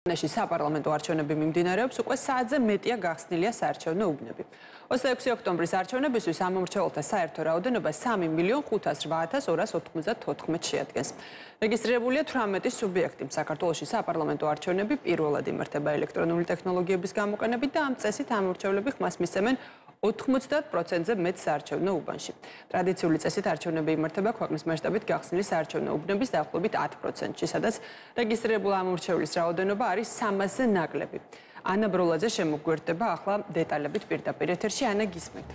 ქვეყანაში საპარლამენტო არჩევნები მიმდინარეობს, უკვე საათზე მეტია გახსნილია საარჩევნო უბნები. 26 ოქტომბრის არჩევნებისთვის ამომრჩეველთა საერთო რაოდენობა 3 მილიონ 508,294 შეადგენს. რეგისტრირებულია 18 სუბიექტი. საქართველოში საპარლამენტო არჩევნები პირველად იმართება ელექტრონული ტექნოლოგიების გამოყენებით და ამ წესით ამომრჩევლები ხმას მისცემენ 90%-ზე მეტ საარჩევნო უბანში. ტრადიციული წესით არჩევნები იმართება ქვეყნის მასშტაბით გახსნილი საარჩევნო უბნების დაახლოებით 10%-ში, სადაც რეგისტრირებული ამომრჩევლის რაოდენობა არის 300-ზე ნაკლები. ანა ბროლაძე შემოგვიერთდება ახლა დეტალებით პირდაპირ ეთერში. ანა, გისმენთ.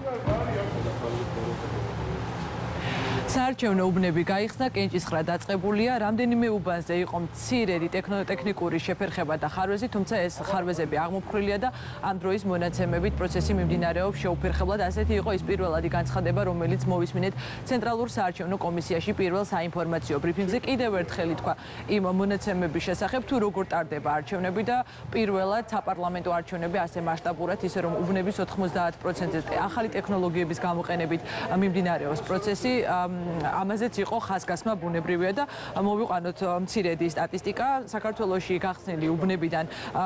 საარჩევნო უბნები გაიხსნა, კენჭისყრა დაწყებულია, რამდენიმე უბანზე იყო მცირედი ტექნიკური შეფერხება და ხარვეზი, თუმცა ეს ხარვეზები აღმოფხრილია და ამ დროის მონაცემებით პროცესი მიმდინარეობს შეუფერხებლად. ასეთი იყო ის პირველადი განცხადება, რომელიც მოვისმინეთ ცენტრალურ საარჩევნო კომისიაში პირველ საინფორმაციო ბრიფინგზე. კიდევ ერთხელ ითქვა იმ მონაცემების შესახებ, თუ როგორ ტარდება არჩევნები და პირველად საპარლამენტო არჩევნები ასე მასშტაბურად, ისე რომ უბნების 90%-ზე ახალი ტექნოლოგიების გამოყენებით მიმდინარეობს პროცესი. ამაზეც იყო ხაზგასმა ბუნებრივია და მოვიყვანოთ მცირედი სტატისტიკა. საქართველოში გახსნილი უბნებიდან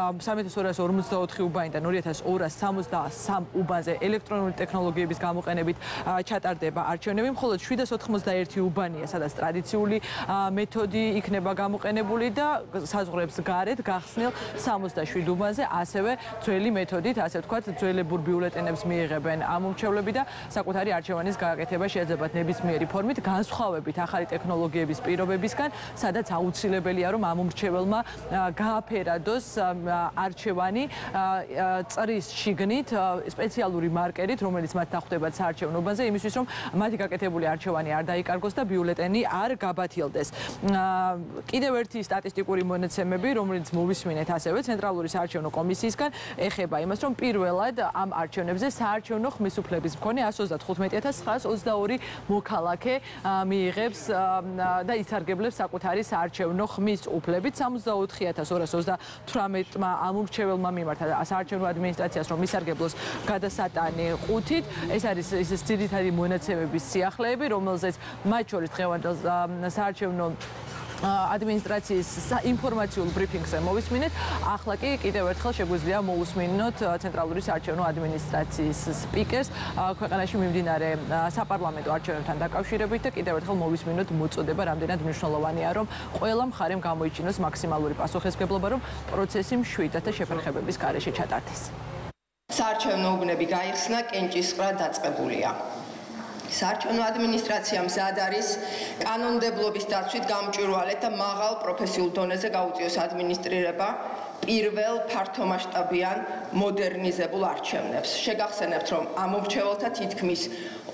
3254 უბანიდან 2263 უბანზე ელექტრონული ტექნოლოგიების გამოყენებით ჩატარდება არჩევნები, მხოლოდ 791 უბანია, სადაც ტრადიციული მეთოდი იქნება გამოყენებული და საზღვრებს გარეთ გახსნილ 67 უბანზე ასევე ძველი მეთოდით, ასე ვთქვათ, ძველებურ ბიულეტენებს მიიღებენ ამომრჩევლები და საკუთარი არჩევანის გააკეთება შეეძლებათ ნებისმიერი ფორმით, განსხვავებით ახალი ტექნოლოგიების პირობებისგან, სადაც აუცილებელია, რომ ამომრჩეველმა გააფერადოს არჩევანი წრის შიგნით სპეციალური მარკერით, რომელიც მათ დახვდებათ საარჩევნო უბანზე, იმისთვის, რომ მათი გაკეთებული არჩევანი არ დაიკარგოს და ბიულეტენი არ გაბათილდეს. კიდევ ერთი სტატისტიკური მონაცემები, რომელიც მოვისმინეთ ასევე ცენტრალური საარჩევნო კომისიისგან, ეხება იმას, რომ პირველად ამ არჩევნებზე საარჩევნო ხმის უფლების მქონე 135,922 მოქალაქე მიიღებს და იცარგებლებს საკუთარი საარჩევნო ხმის უფლებით. 64,238-მა ამომრჩეველმა მიმართა საარჩევნო ადმინისტრაციას, რომ ისარგებლოს გადასატანი 5-ით. ეს არის ის ძირითადი მონაცემების სიახლეები, რომელზეც მათ შორის დღევანდელ საარჩევნო ადმინისტრაციის ინფორმაციულ ბრიფინგზე მოვისმინეთ. ახლა კი კიდევ ერთხელ შეგვიძლია მოусმინოთ ცენტრალური საარჩევნო ადმინისტრაციის სპიკერს ქვეყანაში მიმდინარე საპარლამენტო არჩევნებთან დაკავშირებით და კიდევ ერთხელ მოვისმინოთ მოწოდება, რამდენად მნიშვნელოვანია, რომ ყველა მხარემ გამოიჩინოს მაქსიმალური პასუხისმგებლობა, რომ პროცესი მშვიდად და შეფერხებების გარეშე ჩატარდეს. საარჩევნო უბნები გაიხსნა, კენჭისყრა დაწყებულია. საარჩევნო ადმინისტრაცია მზად არის კანონმდებლობის დაცვით გამჭვირვალედ და მაღალ პროფესიულ დონეზე გაუწიოს ადმინისტრირება პირველ ფართომასშტაბიან მოდერნიზებულ არჩევნებს. შეგახსენებთ, რომ ამომრჩეველთა თითქმის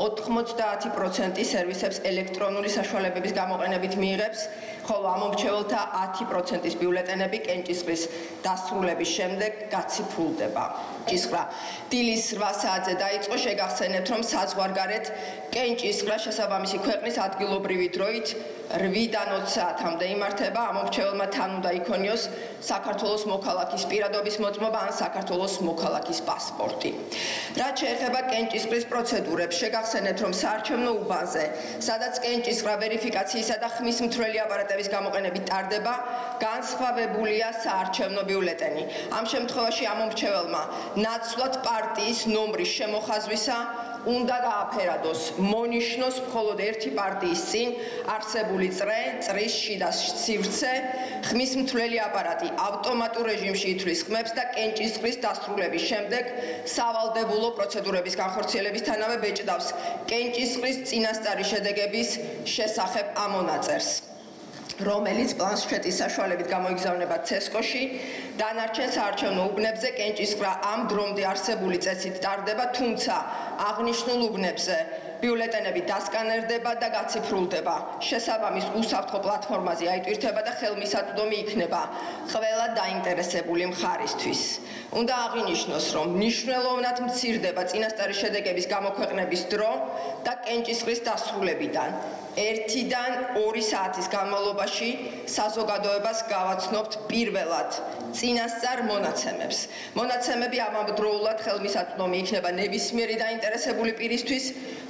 90% სერვისებს ელექტრონული საშუალებების გამოყენებით მიიღებს, ხოლო ამომრჩეველთა 10%-ის ბიულეტენები კენჭისყრის დასრულების შემდეგ გაციფრულდება. კენჭისყრა დილის 8 საათზე დაიწყო. შეგახსენებთ, რომ საზღვარგარეთ კენჭისყრა შესაბამისი ქვეყნის ადგილობრივი დროით 8-დან 20 საათამდე იმართება. ამომრჩეველმა თან უნდა იქონიოს საქართველოს მოქალაქის პირადობის მოწმობა ან საქართველოს მოქალაქის პასპორტი. რაც შეეხება კენჭისყრის პროცედურებს, შეგახსენებთ, რომ საარჩევნო უბანზე, სადაც კენჭისყრა ვერიფიკაციისა და ხმის მთვრელი აპარატების გამოყენებით ტარდება, განსხვავებულია საარჩევნო ბიულეტენი. ამ შემთხვევაში ამომრჩეველმა ნაცვლად პარტიის ნომრის შემოხაზვისა უნდა გააფერადოს მონიშნოს მხოლოდ ერთი პარტიის წინ არსებული წრე, წრის შიდა სივრცე, ხმის მთვრელი აპარატი ავტომატურ რეჟიმში ითვლის ხმებს და კენჭისყრის დასრულების შემდეგ სავალდებულო პროცედურების განხორციელებისთანავე ბეჭდავს კენჭისყრის წინასწარი შედეგების შესახებ ამონაწერს, რომელიც პლანშეტის საშუალებით გამოიგზავნება ცესკო-ში. დანარჩენ საარჩევნო უბნებზე კენჭისყრა ამ დრომდე არსებული წესით ტარდება, თუმცა აღნიშნულ უბნებზე ბიულეტენები დასკანერდება და გაციფრულდება. შესაბამის უსაფრთხო პლატფორმაზე აიტვირთება და ხელმისაწვდომი იქნება ყველა დაინტერესებული მხარისთვის. უნდა აღინიშნოს, რომ მნიშვნელოვნად მცირდება წინასწარი შედეგების გამოქვეყნების დრო და კენჭისყრის დასრულებიდან 1-დან 2 საათის განმავლობაში საზოგადოებას გავაცნობთ პირველად წინასწარ მონაცემებს. მონაცემები ამავდროულად ხელმისაწვდომი იქნება ნებისმიერი დაინტერესებული პირისთვის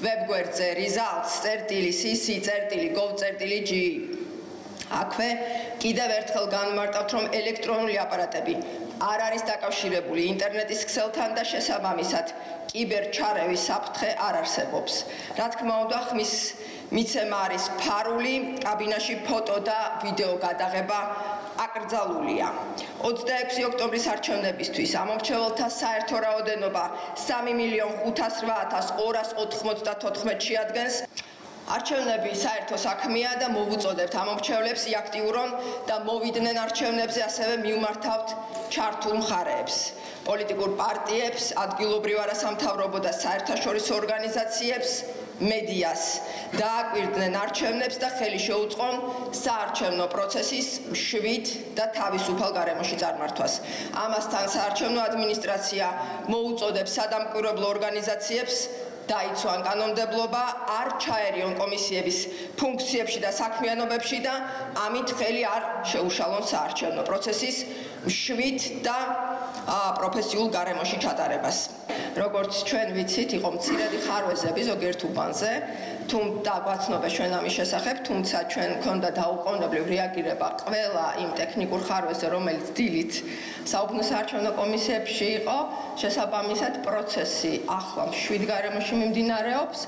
webგვერდზე results.cc.gov.g. აქვე კიდევ ერთხელ განმარტავთ, რომ ელექტრონული აპარატები არ არის დაკავშირებული ინტერნეტის ქსელთან და შესაბამისად კიბერჩარევის საფრთხე არ არსებობს. რა თქმა უნდა, ხმის მიცემა არის ფარული, კაბინაში ფოტო და ვიდეო გადაღება აკრძალულია. 26 ოქტომბრის არჩევნებისთვის ამომრჩეველთა საერთო რაოდენობა 3.508.294 შეადგენს. არჩევნები საერთო საქმეა და მოვუწოდებთ ამომრჩევლებს იაქტიურონ და მოვიდნენ არჩევნებზე, ასევე მიუმართავთ ჩართულ მხარეებს, პოლიტიკურ პარტიებს, ადგილობრივ არასამთავრობო და საერთაშორისო ორგანიზაციებს, მედიას დააკვირდნენ არჩევნებს და ხელი შეუწყონ საარჩევნო პროცესის მშვიდ და თავისუფალ გარემოში წარმართვას. ამასთან საარჩევნო ადმინისტრაცია მოუწოდებს სადამკვირვებლო ორგანიზაციებს დაიცვან კანონმდებლობა, არ ჩაერიონ კომისიების ფუნქციებში და საქმიანობებში და ამით ხელი არ შეუშალონ საარჩევნო პროცესის მშვიდ და პროფესიულ გარემოში ჩატარებას. როგორც ჩვენ ვიცით, იყო მცირედი ხარვეზები ზოგიერთ უბანზე, და გვაცნობენ ჩვენ ამის შესახებ, თუმცა ჩვენ მქონდა დაუყოვნებლივ რეაგირება ყველა იმ ტექნიკურ ხარვეზზე, რომელიც დილით საუბნო საარჩევნო კომისიებში იყო, შესაბამისად პროცესი ახლა მშვიდ გარემოში მიმდინარეობს.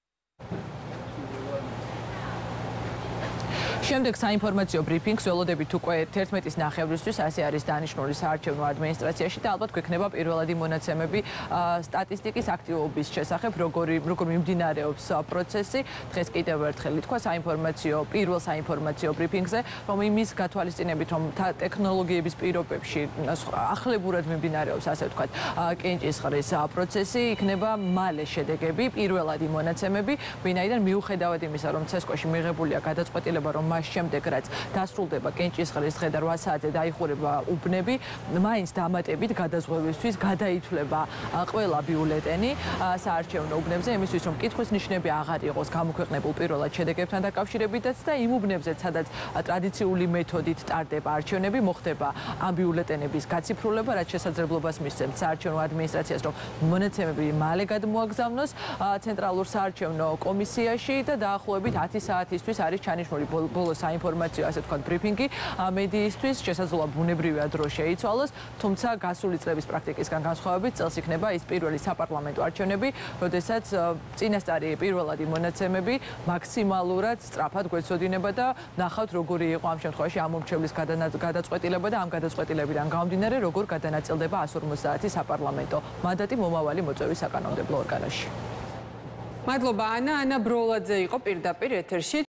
შემდეგ საინფორმაციო ბრიფინგს ველოდებით უკვე 11-ის ნახევრისთვის, ასე არის დანიშნული საარჩევნო ადმინისტრაციაში და ალბათ გვექნება პირველადი მონაცემები სტატისტიკის აქტივობის შესახებ, როგორ მიმდინარეობს პროცესი. დღეს კიდევ ერთხელ ითქვა პირველ საინფორმაციო ბრიფინგზე, რომ იმის გათვალისწინებით, რომ ტექნოლოგიების პირობებში ახლებურად მიმდინარეობს, ასე ვთქვათ, კენჭისყრის პროცესი, იქნება მალე შედეგები, პირველადი მონაცემები, ვინაიდან მიუხედავად იმისა, რომ ცესკო-ში მიღებულია გადაწყვეტილება, რომ მას შემდეგ რაც დასრულდება კენჭისყრის დღე და 8 საათზე დაიხურება უბნები, მაინც დამატებით გადაზღვევისთვის გადაითვლება ყველა ბიულეტენი საარჩევნო უბნებზე, იმისთვის რომ კითხვის ნიშნები აღარ იყოს გამოქვეყნებულ პირველად შედეგებთან დაკავშირებითაც და იმ უბნებზეც, სადაც ტრადიციული მეთოდით ტარდება არჩევნები, მოხდება ამ ბიულეტენების გაციფრულება, რაც შესაძლებლობას მისცემს საარჩევნო ადმინისტრაციას, რომ მონაცემები მალე გადმოაგზავნოს ცენტრალურ საარჩევნო კომისიაში და დაახლოებით 10 საათისთვის არის ჩანიშნული ბოლო საინფორმაციო, ასე ვთქვათ, ბრიფინგი მედიისთვის, შესაძლოა ბუნებრივია დრო შეიცვალოს, თუმცა გასული წლების პრაქტიკისგან განსხვავებით წელს იქნება ის პირველი საპარლამენტო არჩევნები, როდესაც წინასწარი პირველადი მონაცემები მაქსიმალურად სწრაფად გვეცოდინება და ნახავთ, როგორი იყო ამ შემთხვევაში ამომრჩევლის გადაწყვეტილება და ამ გადაწყვეტილებიდან გამომდინარე, როგორ გადანაწილდება 150 საპარლამენტო მანდატი მომავალი მოწვევის საკანონმდებლო ორგანოში. მადლობა ანა ბროლაძე იყო პირდაპირ ეთერში.